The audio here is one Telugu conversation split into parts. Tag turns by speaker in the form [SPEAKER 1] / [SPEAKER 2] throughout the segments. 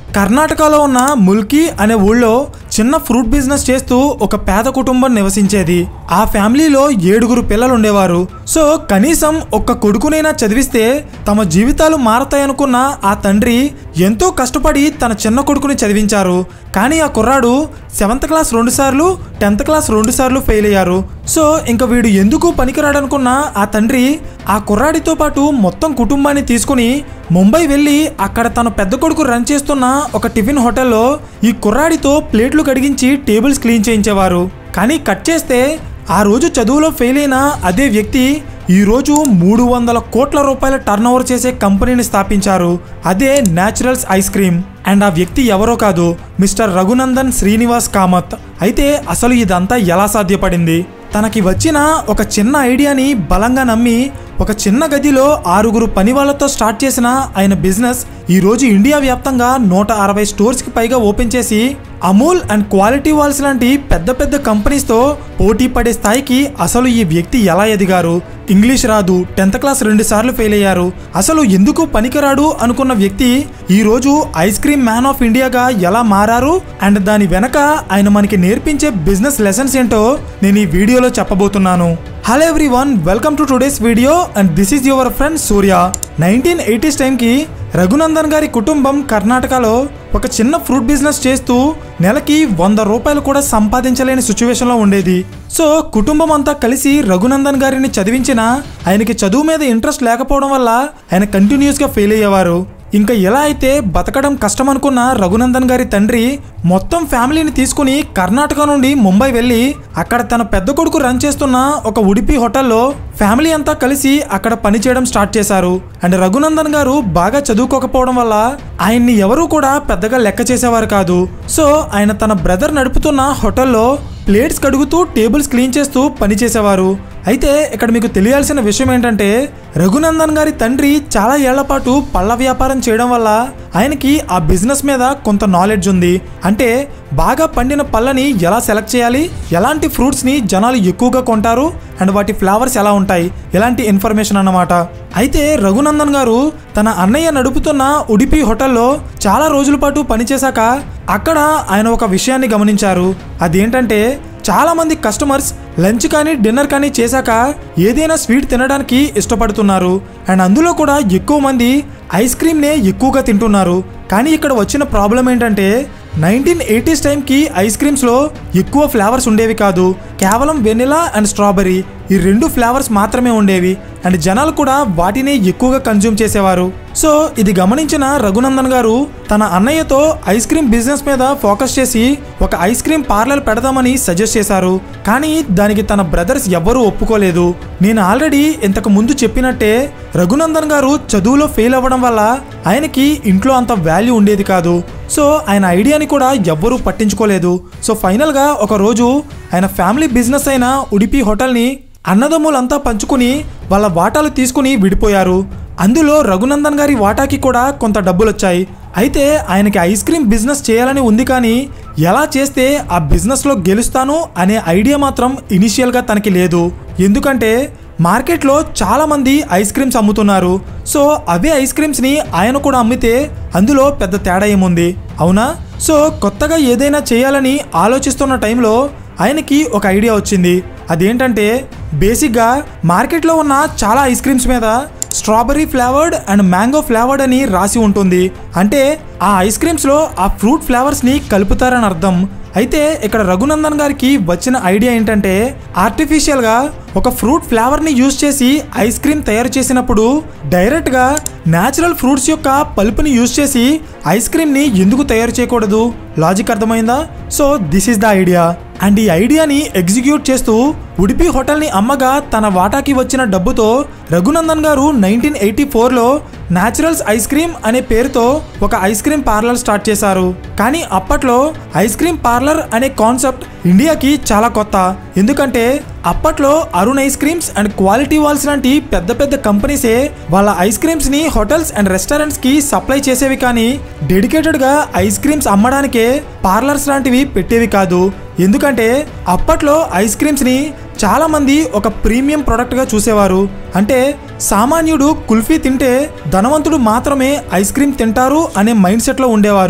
[SPEAKER 1] కర్ణాటకలో ఉన్న ముల్కీ అనే ఊళ్ళో చిన్న ఫ్రూట్ బిజినెస్ చేస్తూ ఒక పేద కుటుంబం నివసించేది. ఆ ఫ్యామిలీలో 7 పిల్లలు ఉండేవారు. సో కనీసం ఒక్క కొడుకునైనా చదివిస్తే తమ జీవితాలు మారతాయనుకున్న ఆ తండ్రి ఎంతో కష్టపడి తన చిన్న కొడుకుని చదివించారు. కానీ ఆ కుర్రాడు 7th క్లాస్ 2 సార్లు, 10th క్లాస్ 2 సార్లు ఫెయిల్ అయ్యారు. సో ఇంకా వీడు ఎందుకు పనికిరాడనుకున్న ఆ తండ్రి ఆ కుర్రాడితో పాటు మొత్తం కుటుంబాన్ని తీసుకుని ముంబై వెళ్ళి అక్కడ తన పెద్ద కొడుకు రన్ చేస్తున్న ఒక టిఫిన్ హోటల్లో ఈ కుర్రాడితో ప్లేట్లు కడిగించి టేబుల్స్ క్లీన్ చేయించేవారు. కానీ కట్ చేస్తే ఆ రోజు చదువులో ఫెయిల్ అయిన అదే వ్యక్తి ఈరోజు 300 కోట్ల రూపాయల టర్నోవర్ చేసే కంపెనీని స్థాపించారు. అదే న్యాచురల్స్ ఐస్ క్రీమ్. అండ్ ఆ వ్యక్తి ఎవరో కాదు, మిస్టర్ రఘునందన్ శ్రీనివాస్ కామత్. అయితే అసలు ఇదంతా ఎలా సాధ్యపడింది? తనకి వచ్చిన ఒక చిన్న ఐడియాని బలంగా నమ్మి ఒక చిన్న గదిలో 6 పని వాళ్ళతో స్టార్ట్ చేసిన ఆయన బిజినెస్ ఈరోజు ఇండియా వ్యాప్తంగా 160 స్టోర్స్కి పైగా ఓపెన్ చేసి అమూల్ అండ్ క్వాలిటీ వాల్స్ లాంటి పెద్ద పెద్ద కంపెనీస్తో పోటీ పడే స్థాయికి అసలు ఈ వ్యక్తి ఎలా ఎదిగారు? ఇంగ్లీష్ రాదు, 10th క్లాస్ 2 సార్లు ఫెయిల్ అయ్యారు, అసలు ఎందుకు పనికిరాడు అనుకున్న వ్యక్తి ఈరోజు ఐస్ క్రీమ్ మ్యాన్ ఆఫ్ ఇండియాగా ఎలా మారారు? అండ్ దాని వెనక ఆయన మనకి నేర్పించే బిజినెస్ లెసన్స్ ఏంటో నేను ఈ వీడియోలో చెప్పబోతున్నాను. Hello everyone, welcome to today's video and this is your friend Surya. 1980s టైంకి రఘునందన్ గారి కుటుంబం కర్ణాటకలో ఒక చిన్న ఫ్రూట్ బిజినెస్ చేస్తూ నెలకి 100 రూపాయలు కూడా సంపాదించలేని సిచ్యువేషన్లో ఉండేది. సో కుటుంబం అంతా కలిసి రఘునందన్ గారిని చదివించినా ఆయనకి చదువు మీద ఇంట్రెస్ట్ లేకపోవడం వల్ల ఆయన కంటిన్యూస్గా ఫెయిల్ అయ్యేవారు. ఇంకా ఎలా అయితే బతకడం కష్టం అనుకున్న రఘునందన్ గారి తండ్రి మొత్తం ఫ్యామిలీని తీసుకుని కర్ణాటక నుండి ముంబై వెళ్ళి అక్కడ తన పెద్ద కొడుకు రన్ చేస్తున్న ఒక ఉడిపి హోటల్లో ఫ్యామిలీ అంతా కలిసి అక్కడ పనిచేయడం స్టార్ట్ చేశారు. అండ్ రఘునందన్ గారు బాగా చదువుకోకపోవడం వల్ల ఆయన్ని ఎవరూ కూడా పెద్దగా లెక్క చేసేవారు కాదు. సో ఆయన తన బ్రదర్ నడుపుతున్న హోటల్లో ప్లేట్స్ కడుగుతూ టేబుల్స్ క్లీన్ చేస్తూ పనిచేసేవారు. అయితే ఇక్కడ మీకు తెలియాల్సిన విషయం ఏంటంటే రఘునందన్ గారి తండ్రి చాలా ఏళ్ల పాటు పళ్ళ వ్యాపారం చేయడం వల్ల ఆయనకి ఆ బిజినెస్ మీద కొంత నాలెడ్జ్ ఉంది. అంటే బాగా పండిన పళ్ళని ఎలా సెలెక్ట్ చేయాలి, ఎలాంటి ఫ్రూట్స్ని జనాలు ఎక్కువగా కొంటారు అండ్ వాటి ఫ్లేవర్స్ ఎలా ఉంటాయి, ఇలాంటి ఇన్ఫర్మేషన్ అన్నమాట. అయితే రఘునందన్ గారు తన అన్నయ్య నడుపుతున్న ఉడిపి హోటల్లో చాలా రోజుల పాటు పనిచేశాక అక్కడ ఆయన ఒక విషయాన్ని గమనించారు. అదేంటంటే చాలా మంది కస్టమర్స్ లంచ్ కానీ డిన్నర్ కానీ చేశాక ఏదైనా స్వీట్ తినడానికి ఇష్టపడుతున్నారు. అండ్ అందులో కూడా ఎక్కువ మంది ఐస్ క్రీమ్నే ఎక్కువగా తింటున్నారు. కానీ ఇక్కడ వచ్చిన ప్రాబ్లం ఏంటంటే 1980s టైంకి ఐస్ క్రీమ్స్లో ఎక్కువ ఫ్లేవర్స్ ఉండేవి కాదు. కేవలం వెనిలా అండ్ స్ట్రాబెర్రీ ఈ 2 ఫ్లేవర్స్ మాత్రమే ఉండేవి. అండ్ జనాలు కూడా వాటిని ఎక్కువగా కన్జ్యూమ్ చేసేవారు. సో ఇది గమనించిన రఘునందన్ గారు తన అన్నయ్యతో ఐస్ క్రీమ్ బిజినెస్ మీద ఫోకస్ చేసి ఒక ఐస్ క్రీమ్ పార్లర్ పెడదామని సజెస్ట్ చేశారు. కానీ దానికి తన బ్రదర్స్ ఎవ్వరూ ఒప్పుకోలేదు. నేను ఆల్రెడీ ఇంతకు ముందు చెప్పినట్టే రఘునందన్ గారు చదువులో ఫెయిల్ అవ్వడం వల్ల ఆయనకి ఇంట్లో అంత వాల్యూ ఉండేది కాదు. సో ఆయన ఐడియాని కూడా ఎవ్వరూ పట్టించుకోలేదు. సో ఫైనల్గా ఒక రోజు ఆయన ఫ్యామిలీ బిజినెస్ అయిన ఉడిపి హోటల్ని అన్నదమ్ములంతా పంచుకుని వాళ్ళ వాటాలు తీసుకుని విడిపోయారు. అందులో రఘునందన్ గారి వాటాకి కూడా కొంత డబ్బులు వచ్చాయి. అయితే ఆయనకి ఐస్ క్రీమ్ బిజినెస్ చేయాలని ఉంది, కానీ ఎలా చేస్తే ఆ బిజినెస్లో గెలుస్తాను అనే ఐడియా మాత్రం ఇనిషియల్గా తనకి లేదు. ఎందుకంటే మార్కెట్లో చాలామంది ఐస్ క్రీమ్స్ అమ్ముతున్నారు. సో అవే ఐస్ క్రీమ్స్ని ఆయన కూడా అమ్మితే అందులో పెద్ద తేడా ఏముంది, అవునా? సో కొత్తగా ఏదైనా చేయాలని ఆలోచిస్తున్న టైంలో ఆయనకి ఒక ఐడియా వచ్చింది. అదేంటంటే బేసిక్గా మార్కెట్లో ఉన్న చాలా ఐస్ క్రీమ్స్ మీద strawberry flavoured and mango flavoured అని రాసి ఉంటుంది. అంటే ఆ ఐస్ క్రీమ్స్లో ఆ ఫ్రూట్ ఫ్లేవర్స్ని కలుపుతారని అర్థం. అయితే ఇక్కడ రఘునందన్ గారికి వచ్చిన ఐడియా ఏంటంటే ఆర్టిఫిషియల్గా ఒక ఫ్రూట్ ఫ్లేవర్ని యూజ్ చేసి ఐస్ క్రీమ్ తయారు చేసినప్పుడు డైరెక్ట్గా న్యాచురల్ ఫ్రూట్స్ యొక్క పల్పుని యూజ్ చేసి ఐస్ క్రీమ్ని ఎందుకు తయారు చేయకూడదు? లాజిక్ అర్థమైందా? So this is the idea. And ఈ ఐడియాని ఎగ్జిక్యూట్ చేస్తూ ఉడిపి హోటల్ని అమ్మగా తన వాటాకి వచ్చిన డబ్బుతో రఘునందన్ గారు 1984లో న్యాచురల్స్ ఐస్ క్రీమ్ అనే పేరుతో ఒక ఐస్ క్రీమ్ పార్లర్ స్టార్ట్ చేశారు. కానీ అప్పట్లో ఐస్ క్రీమ్ పార్లర్ అనే కాన్సెప్ట్ ఇండియాకి చాలా కొత్త. ఎందుకంటే అప్పట్లో Arun ice creams and Kwality Wall's లాంటి పెద్ద పెద్ద కంపెనీసే వాళ్ళ ఐస్ క్రీమ్స్ని హోటల్స్ అండ్ రెస్టారెంట్స్కి సప్లై చేసేవి, కానీ డెడికేటెడ్గా ఐస్ క్రీమ్స్ అమ్మడానికే పార్లర్స్ లాంటివి పెట్టేవి కాదు. ఎందుకంటే అప్పట్లో ఐస్ క్రీమ్స్ని చాలామంది ఒక ప్రీమియం ప్రోడక్ట్గా చూసేవారు. అంటే సామాన్యుడు కుల్ఫీ తింటే ధనవంతుడు మాత్రమే ఐస్ క్రీమ్ తింటారు అనే మైండ్ సెట్లో ఉండేవారు.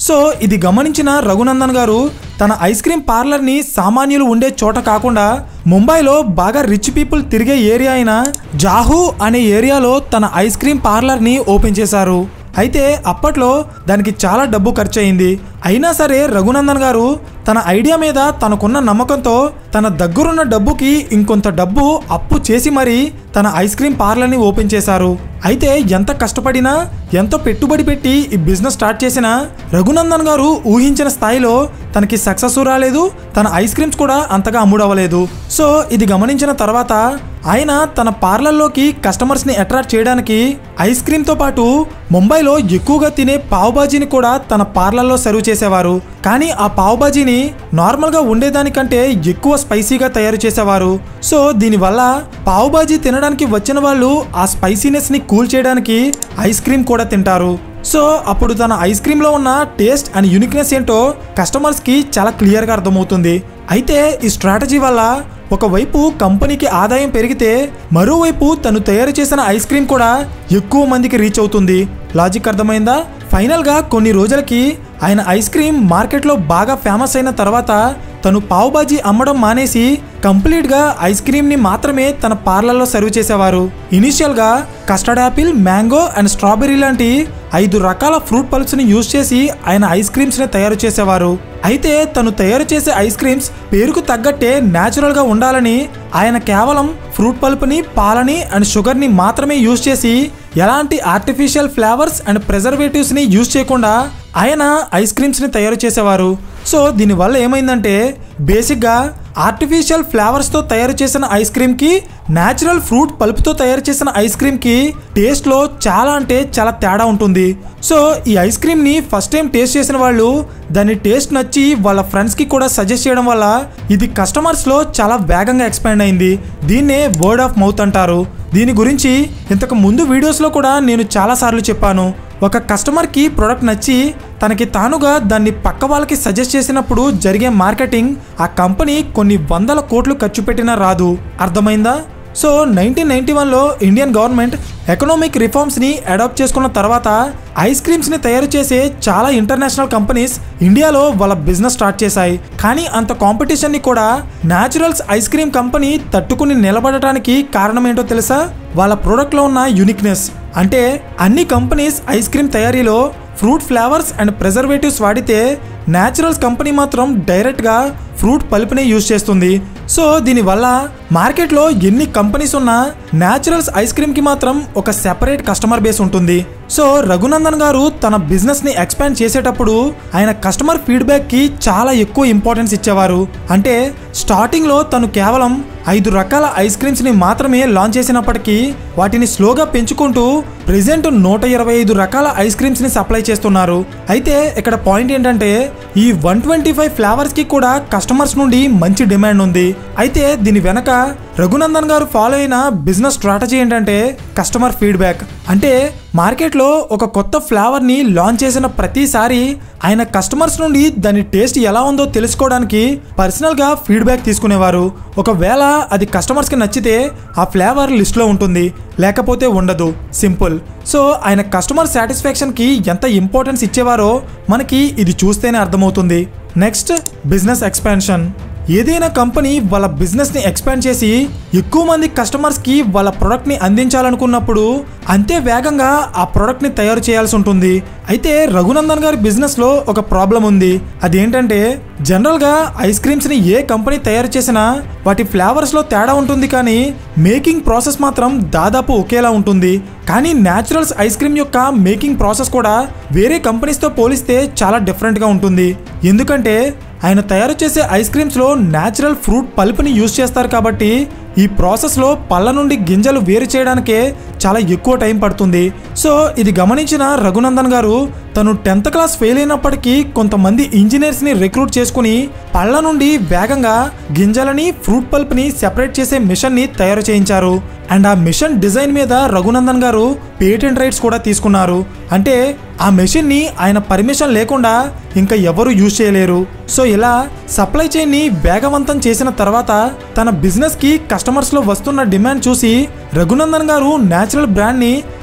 [SPEAKER 1] సో ఇది గమనించిన రఘునందన్ గారు తన ఐస్ క్రీమ్ పార్లర్ని సామాన్యులు ఉండే చోట కాకుండా ముంబైలో బాగా రిచ్ పీపుల్ తిరిగే ఏరియా అయిన జాహూ అనే ఏరియాలో తన ఐస్ క్రీమ్ పార్లర్ని ఓపెన్ చేశారు. అయితే అప్పట్లో దానికి చాలా డబ్బు ఖర్చు అయింది. అయినా సరే రఘునందన్ గారు తన ఐడియా మీద తనకున్న నమ్మకంతో తన దగ్గరున్న డబ్బుకి ఇంకొంత డబ్బు అప్పు చేసి మరీ తన ఐస్ క్రీమ్ పార్లర్ని ఓపెన్ చేశారు. అయితే ఎంత కష్టపడినా ఎంతో పెట్టుబడి పెట్టి ఈ బిజినెస్ స్టార్ట్ చేసినా రఘునందన్ గారు ఊహించిన స్థాయిలో తనకి సక్సెస్ రాలేదు, తన ఐస్ క్రీమ్స్ కూడా అంతగా అమ్ముడవ్వలేదు. సో ఇది గమనించిన తర్వాత ఆయన తన పార్లర్లోకి కస్టమర్స్ని అట్రాక్ట్ చేయడానికి ఐస్ క్రీమ్తో పాటు ముంబైలో ఎక్కువగా తినే పావుబాజీని కూడా తన పార్లర్లో సర్వ్ చేసేవారు. కానీ ఆ పావుబాజీని నార్మల్గా ఉండేదానికంటే ఎక్కువ స్పైసీగా తయారు చేసేవారు. సో దీనివల్ల పావుబాజీ తినడానికి వచ్చిన వాళ్ళు ఆ స్పైసీనెస్ని కూల్ చేయడానికి ఐస్ క్రీమ్ కూడా తింటారు. సో అప్పుడు తన ఐస్ క్రీమ్లో ఉన్న టేస్ట్ అండ్ యూనిక్నెస్ ఏంటో కస్టమర్స్కి చాలా క్లియర్గా అర్థమవుతుంది. అయితే ఈ స్ట్రాటజీ వల్ల ఒకవైపు కంపెనీకి ఆదాయం పెరిగితే మరోవైపు తను తయారు చేసిన ఐస్ క్రీమ్ కూడా ఎక్కువ మందికి రీచ్ అవుతుంది. లాజిక్ అర్థమైందా? ఫైనల్గా కొన్ని రోజులకి ఆయన ఐస్ క్రీమ్ మార్కెట్లో బాగా ఫేమస్ అయిన తర్వాత తను పావుబాజీ అమ్మడం మానేసి కంప్లీట్గా ఐస్ క్రీమ్ని మాత్రమే తన పార్లర్లో సర్వ్ చేసేవారు. ఇనిషియల్గా custard apple, mango and strawberry లాంటి 5 రకాల ఫ్రూట్ పల్ప్స్ని యూజ్ చేసి ఆయన ఐస్ క్రీమ్స్ని తయారు చేసేవారు. అయితే తను తయారు చేసే ఐస్ క్రీమ్స్ పేరుకు తగ్గట్టే న్యాచురల్గా ఉండాలని ఆయన కేవలం ఫ్రూట్ పల్ప్ని, పాలని అండ్ షుగర్ని మాత్రమే యూజ్ చేసి ఎలాంటి ఆర్టిఫిషియల్ ఫ్లేవర్స్ అండ్ ప్రిజర్వేటివ్స్ని యూజ్ చేయకుండా ఆయన ఐస్ క్రీమ్స్ని తయారు చేసేవారు. సో దీనివల్ల ఏమైందంటే బేసిక్గా ఆర్టిఫిషియల్ ఫ్లేవర్స్తో తయారు చేసిన ఐస్ క్రీమ్కి న్యాచురల్ ఫ్రూట్ పల్ప్తో తయారు చేసిన ఐస్ క్రీమ్కి టేస్ట్లో చాలా అంటే చాలా తేడా ఉంటుంది. సో ఈ ఐస్ క్రీమ్ని ఫస్ట్ టైం టేస్ట్ చేసిన వాళ్ళు దాని టేస్ట్ నచ్చి వాళ్ళ ఫ్రెండ్స్కి కూడా సజెస్ట్ చేయడం వల్ల ఇది కస్టమర్స్లో చాలా వేగంగా ఎక్స్పాండ్ అయింది. దీన్నే వర్డ్ ఆఫ్ మౌత్ అంటారు. దీని గురించి ఇంతకు ముందు వీడియోస్లో కూడా నేను చాలాసార్లు చెప్పాను. ఒక కస్టమర్కి ప్రోడక్ట్ నచ్చి తనకి తానుగా దాన్ని పక్క వాళ్ళకి సజెస్ట్ చేసినప్పుడు జరిగే మార్కెటింగ్ ఆ కంపెనీ కొన్ని 100 కోట్లు ఖర్చు పెట్టినా రాదు. అర్థమైందా? సో 1991లో ఇండియన్ గవర్నమెంట్ ఎకనామిక్ రిఫార్మ్స్ని అడాప్ట్ చేసుకున్న తర్వాత ఐస్ క్రీమ్స్ని తయారు చేసే చాలా ఇంటర్నేషనల్ కంపెనీస్ ఇండియాలో వాళ్ళ బిజినెస్ స్టార్ట్ చేశాయి. కానీ అంత కాంపిటీషన్ని కూడా న్యాచురల్స్ ఐస్ క్రీమ్ కంపెనీ తట్టుకుని నిలబడటానికి కారణం ఏంటో తెలుసా? వాళ్ళ ప్రోడక్ట్లో ఉన్న యూనిక్నెస్. అంటే అన్ని కంపెనీస్ ఐస్ క్రీమ్ తయారీలో ఫ్రూట్ ఫ్లేవర్స్ అండ్ ప్రిజర్వేటివ్స్ వాడితే న్యాచురల్స్ కంపెనీ మాత్రం డైరెక్ట్గా ఫ్రూట్ పల్ప్నే యూజ్ చేస్తుంది. సో దీనివల్ల మార్కెట్లో ఎన్ని కంపెనీస్ ఉన్నా న్యాచురల్స్ ఐస్ క్రీమ్కి మాత్రం ఒక సెపరేట్ కస్టమర్ బేస్ ఉంటుంది. సో రఘునందన్ గారు తన బిజినెస్ని ఎక్స్పాండ్ చేసేటప్పుడు ఆయన కస్టమర్ ఫీడ్బ్యాక్కి చాలా ఎక్కువ ఇంపార్టెన్స్ ఇచ్చేవారు. అంటే స్టార్టింగ్లో తను కేవలం 5 రకాల ఐస్ క్రీమ్స్ని మాత్రమే లాంచ్ చేసినప్పటికీ వాటిని స్లోగా పెంచుకుంటూ ప్రెజెంట్ 125 రకాల ఐస్ క్రీమ్స్ని సప్లై చేస్తున్నారు. అయితే ఇక్కడ పాయింట్ ఏంటంటే ఈ 125 ఫ్లేవర్స్కి కూడా కస్టమర్స్ నుండి మంచి డిమాండ్ ఉంది. అయితే దీని వెనక రఘునందన్ గారు ఫాలో అయిన బిజినెస్ స్ట్రాటజీ ఏంటంటే కస్టమర్ ఫీడ్బ్యాక్. అంటే మార్కెట్లో ఒక కొత్త ఫ్లేవర్ని లాంచ్ చేసిన ప్రతిసారి ఆయన కస్టమర్స్ నుండి దాని టేస్ట్ ఎలా ఉందో తెలుసుకోవడానికి పర్సనల్గా ఫీడ్బ్యాక్ తీసుకునేవారు. ఒకవేళ అది కస్టమర్స్కి నచ్చితే ఆ ఫ్లేవర్ లిస్ట్లో ఉంటుంది, లేకపోతే ఉండదు. సింపుల్. సో ఆయన కస్టమర్ సాటిస్ఫాక్షన్కి ఎంత ఇంపార్టెన్స్ ఇచ్చేవారో మనకి ఇది చూస్తేనే అర్థమవుతుంది. Next, business expansion. ఏదైనా కంపెనీ వాళ్ళ బిజినెస్ని ఎక్స్పాండ్ చేసి ఎక్కువ మంది కస్టమర్స్కి వాళ్ళ ప్రోడక్ట్ని అందించాలనుకున్నప్పుడు అంతే వేగంగా ఆ ప్రోడక్ట్ని తయారు చేయాల్సి ఉంటుంది. అయితే రఘునందన్ గారి బిజినెస్లో ఒక ప్రాబ్లం ఉంది. అదేంటంటే జనరల్గా ఐస్ క్రీమ్స్ని ఏ కంపెనీ తయారు చేసినా వాటి ఫ్లేవర్స్లో తేడా ఉంటుంది, కానీ మేకింగ్ ప్రాసెస్ మాత్రం దాదాపు ఒకేలా ఉంటుంది. కానీ న్యాచురల్స్ ఐస్ క్రీమ్ యొక్క మేకింగ్ ప్రాసెస్ కూడా వేరే కంపెనీస్తో పోలిస్తే చాలా డిఫరెంట్గా ఉంటుంది. ఎందుకంటే ఆయన తయారు చేసే ఐస్ క్రీమ్స్లో న్యాచురల్ ఫ్రూట్ పల్ప్ని యూజ్ చేస్తారు కాబట్టి ఈ ప్రాసెస్లో పళ్ళ నుండి గింజలు వేరు చేయడానికే చాలా ఎక్కువ టైం పడుతుంది. సో ఇది గమనించిన రఘునందన్ గారు తను 10th క్లాస్ ఫెయిల్ అయినప్పటికీ కొంతమంది ఇంజనీర్స్ని రిక్రూట్ చేసుకుని పళ్ళ నుండి వేగంగా గింజలని ఫ్రూట్ పల్ప్ని సెపరేట్ చేసే మిషన్ని తయారు చేయించారు. అండ్ ఆ మిషన్ డిజైన్ మీద రఘునందన్ గారు పేటెంట్ రైట్స్ కూడా తీసుకున్నారు. అంటే ఆ మెషిన్ని ఆయన పర్మిషన్ లేకుండా ఇంకా ఎవరు యూజ్ చేయలేరు. సో ఇలా సప్లై చైన్ని వేగవంతం చేసిన తర్వాత తన బిజినెస్కి కస్టమర్స్లో వస్తున్న డిమాండ్ చూసి రఘునందన్ గారు న్యాచురల్ బ్రాండ్ని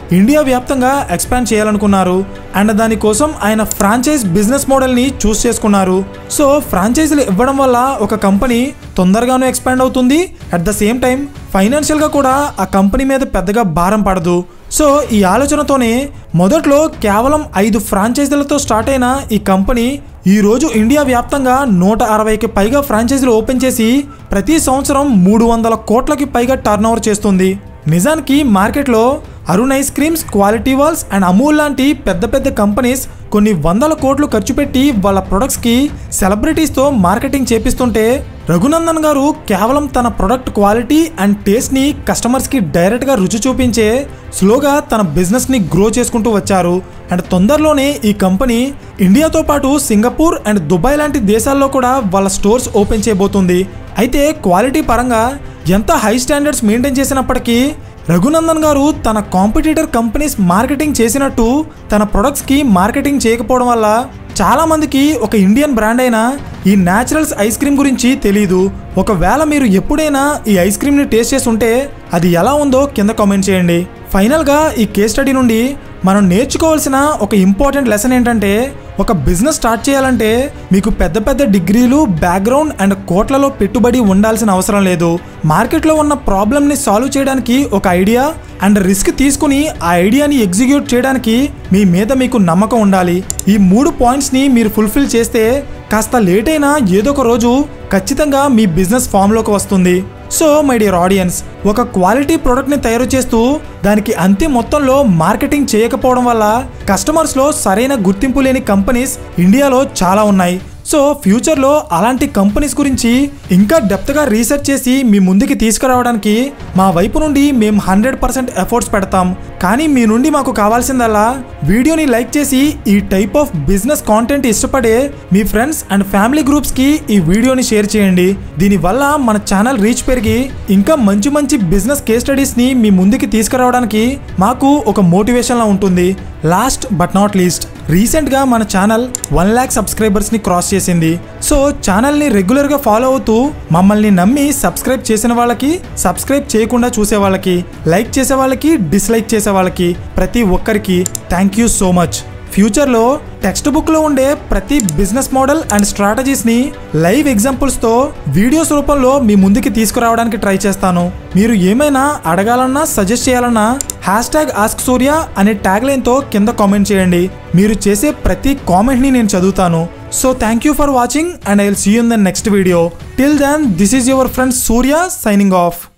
[SPEAKER 1] ఇండియా వ్యాప్తంగా ఎక్స్పాండ్ చేయాలనుకున్నారు. అండ్ దానికోసం ఆయన ఫ్రాంచైజ్ బిజినెస్ మోడల్ని చూస్ చేసుకున్నారు. సో ఫ్రాంచైజీలు ఇవ్వడం వల్ల ఒక కంపెనీ తొందరగానూ ఎక్స్పాండ్ అవుతుంది. అట్ ద సేమ్ టైం ఫైనాన్షియల్గా కూడా ఆ కంపెనీ మీద పెద్దగా భారం పడదు. సో ఈ ఆలోచనతోనే మొదట్లో కేవలం 5 ఫ్రాంచైజీలతో స్టార్ట్ అయిన ఈ కంపెనీ ఈరోజు ఇండియా వ్యాప్తంగా 160కి పైగా ఫ్రాంచైజీలు ఓపెన్ చేసి ప్రతి సంవత్సరం 300 కోట్లకి పైగా టర్నోవర్ చేస్తుంది. నిజానికి మార్కెట్లో Arun ice creams, Kwality Wall's and Amul లాంటి పెద్ద పెద్ద కంపెనీస్ కొన్ని 100 కోట్లు ఖర్చు పెట్టి వాళ్ళ ప్రొడక్ట్స్కి సెలబ్రిటీస్తో మార్కెటింగ్ చేపిస్తుంటే రఘునందన్ గారు కేవలం తన ప్రొడక్ట్ క్వాలిటీ అండ్ టేస్ట్ని కస్టమర్స్కి డైరెక్ట్గా రుచి చూపించే స్లోగా తన బిజినెస్ని గ్రో చేసుకుంటూ వచ్చారు. అండ్ తొందరలోనే ఈ కంపెనీ ఇండియాతో పాటు సింగపూర్ అండ్ దుబాయ్ లాంటి దేశాల్లో కూడా వాళ్ళ స్టోర్స్ ఓపెన్ చేయబోతుంది. అయితే క్వాలిటీ పరంగా ఎంత హై స్టాండర్డ్స్ మెయింటైన్ చేసినప్పటికీ రఘునందన్ గారు తన కాంపిటీటర్ కంపెనీస్ మార్కెటింగ్ చేసినట్టు తన ప్రొడక్ట్స్కి మార్కెటింగ్ చేయకపోవడం వల్ల చాలామందికి ఒక ఇండియన్ బ్రాండ్ అయిన ఈ న్యాచురల్స్ ఐస్ క్రీమ్ గురించి తెలీదు. ఒకవేళ మీరు ఎప్పుడైనా ఈ ఐస్ క్రీమ్ని టేస్ట్ చేసి ఉంటే అది ఎలా ఉందో కింద కామెంట్ చేయండి. ఫైనల్గా ఈ కేస్ స్టడీ నుండి మనం నేర్చుకోవాల్సిన ఒక ఇంపార్టెంట్ లెసన్ ఏంటంటే ఒక బిజినెస్ స్టార్ట్ చేయాలంటే మీకు పెద్ద పెద్ద డిగ్రీలు, బ్యాక్గ్రౌండ్ అండ్ కోట్లలో పెట్టుబడి ఉండాల్సిన అవసరం లేదు. మార్కెట్లో ఉన్న ప్రాబ్లమ్ని సాల్వ్ చేయడానికి ఒక ఐడియా అండ్ రిస్క్ తీసుకుని ఆ ఐడియాని ఎగ్జిక్యూట్ చేయడానికి మీ మీద మీకు నమ్మకం ఉండాలి. ఈ 3 పాయింట్స్ని మీరు ఫుల్ఫిల్ చేస్తే కాస్త లేట్ అయినా ఏదో ఒక రోజు ఖచ్చితంగా మీ బిజినెస్ ఫామ్లోకి వస్తుంది. సో మై డియర్ ఆడియన్స్, ఒక క్వాలిటీ ప్రోడక్ట్ని తయారు చేస్తూ దానికి అంతే మొత్తంలో మార్కెటింగ్ చేయకపోవడం వల్ల కస్టమర్స్లో సరైన గుర్తింపు లేని కంపెనీస్ ఇండియాలో చాలా ఉన్నాయి. సో ఫ్యూచర్లో అలాంటి కంపెనీస్ గురించి ఇంకా డెప్త్గా రీసెర్చ్ చేసి మీ ముందుకి తీసుకురావడానికి మా వైపు నుండి మేము 100% ఎఫర్ట్స్ పెడతాం. కానీ మీ నుండి మాకు కావాల్సిందల్లా వీడియోని లైక్ చేసి ఈ టైప్ ఆఫ్ బిజినెస్ కాంటెంట్ ఇష్టపడే మీ ఫ్రెండ్స్ అండ్ ఫ్యామిలీ గ్రూప్స్కి ఈ వీడియోని షేర్ చేయండి. దీనివల్ల మన ఛానల్ రీచ్ పెరిగి ఇంకా మంచి మంచి బిజినెస్ కేస్ స్టడీస్ని మీ ముందుకి తీసుకురావడానికి మాకు ఒక మోటివేషన్లా ఉంటుంది. లాస్ట్ బట్ నాట్ లీస్ట్, రీసెంట్గా మన ఛానల్ 1 lakh సబ్స్క్రైబర్స్ని క్రాస్ చేసింది. సో ఛానల్ని రెగ్యులర్గా ఫాలో అవుతూ మమ్మల్ని నమ్మి సబ్స్క్రైబ్ చేసిన వాళ్ళకి, సబ్స్క్రైబ్ చేయకుండా చూసే వాళ్ళకి, లైక్ చేసే వాళ్ళకి, డిస్లైక్ చేసే వాళ్ళకి, ప్రతి ఒక్కరికి థ్యాంక్ యూ సో మచ్. ఫ్యూచర్లో టెక్స్ట్ బుక్లో ఉండే ప్రతి బిజినెస్ మోడల్ అండ్ స్ట్రాటజీస్ని లైవ్ ఎగ్జాంపుల్స్తో వీడియోస్ రూపంలో మీ ముందుకి తీసుకురావడానికి ట్రై చేస్తాను. మీరు ఏమైనా అడగాలన్నా, సజెస్ట్ చేయాలన్నా #AskSurya అనే ట్యాగ్లైన్తో కింద కామెంట్ చేయండి. మీరు చేసే ప్రతి కామెంట్ని నేను చదువుతాను. So thank you for watching and I will see you in the next video. Till then, this is your friend Surya signing off.